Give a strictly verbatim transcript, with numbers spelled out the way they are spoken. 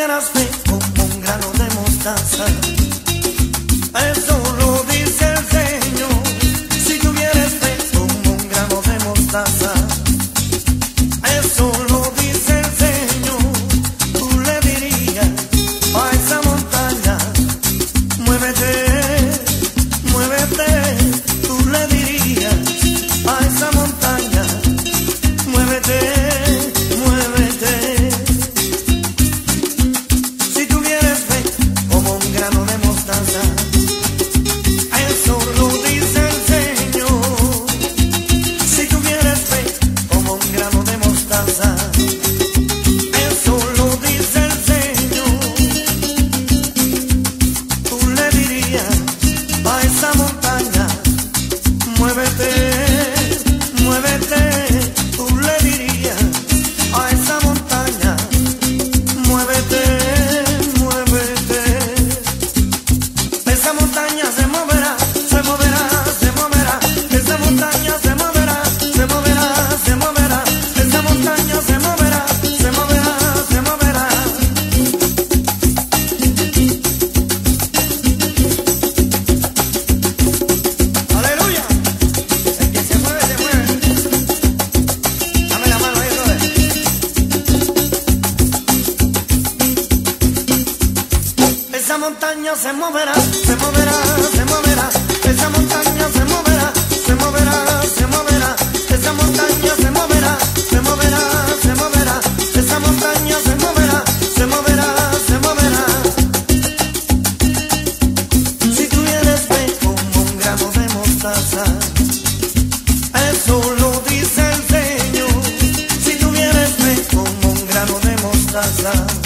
tuvieras fe como un grano de mostaza, eso lo dice el Señor. Si tuvieras fe como un grano de mostaza, eso lo dice el Señor. Tú le dirías a esa montaña, muévete, muévete. Tú le dirías a esa montaña, muévete, muévete. Si tuvieras fe como un grano de mostaza, eso lo dice el Señor. Si tuvieras fe como un grano de mostaza, eso lo dice el Señor. Tú le dirías a esa montaña, muévete, muévete. Tú le dirías a esa montaña, muévete, muévete. Esa montaña se moverá, se moverá, se moverá. Esa montaña se moverá, se moverá, se moverá. Esa montaña se moverá, se moverá, se moverá. Aleluya. El que se mueve, se mueve. Dame la mano ahí, brother. Esa montaña se moverá, se moverá, se moverá. Esa montaña se moverá, se moverá, se moverá. Esa montaña se moverá, se moverá, se moverá. Esa montaña se moverá, se moverá, se moverá. Si tuvieras fe como un grano de mostaza, eso lo dice el Señor. Si tuvieras fe como un grano de mostaza,